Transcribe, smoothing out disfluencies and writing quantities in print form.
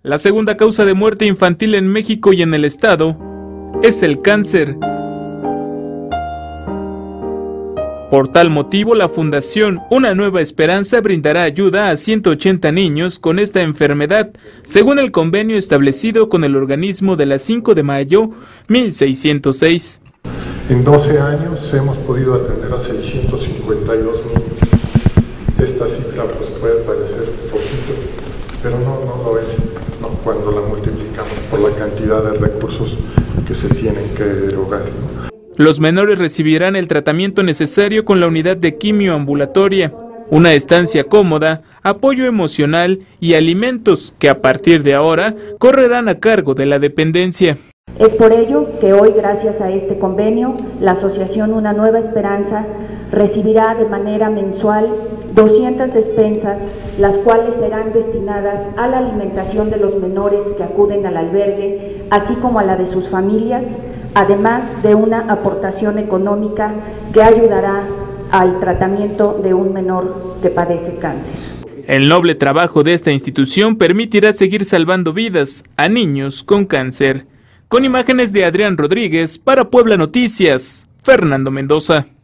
La segunda causa de muerte infantil en México y en el estado es el cáncer. Por tal motivo, la Fundación Una Nueva Esperanza brindará ayuda a 180 niños con esta enfermedad, según el convenio establecido con el organismo de la 5 de mayo 1606. En 12 años hemos podido atender a 652 niños. Esta cifra pues puede parecer poquito, pero no lo es, ¿no? Cuando la multiplicamos por la cantidad de recursos que se tienen que erogar, ¿no? Los menores recibirán el tratamiento necesario con la unidad de quimio ambulatoria, una estancia cómoda, apoyo emocional y alimentos que a partir de ahora correrán a cargo de la dependencia. Es por ello que hoy, gracias a este convenio, la Asociación Una Nueva Esperanza recibirá de manera mensual 200 despensas, las cuales serán destinadas a la alimentación de los menores que acuden al albergue, así como a la de sus familias, además de una aportación económica que ayudará al tratamiento de un menor que padece cáncer. El noble trabajo de esta institución permitirá seguir salvando vidas a niños con cáncer. Con imágenes de Adrián Rodríguez, para Puebla Noticias, Fernando Mendoza.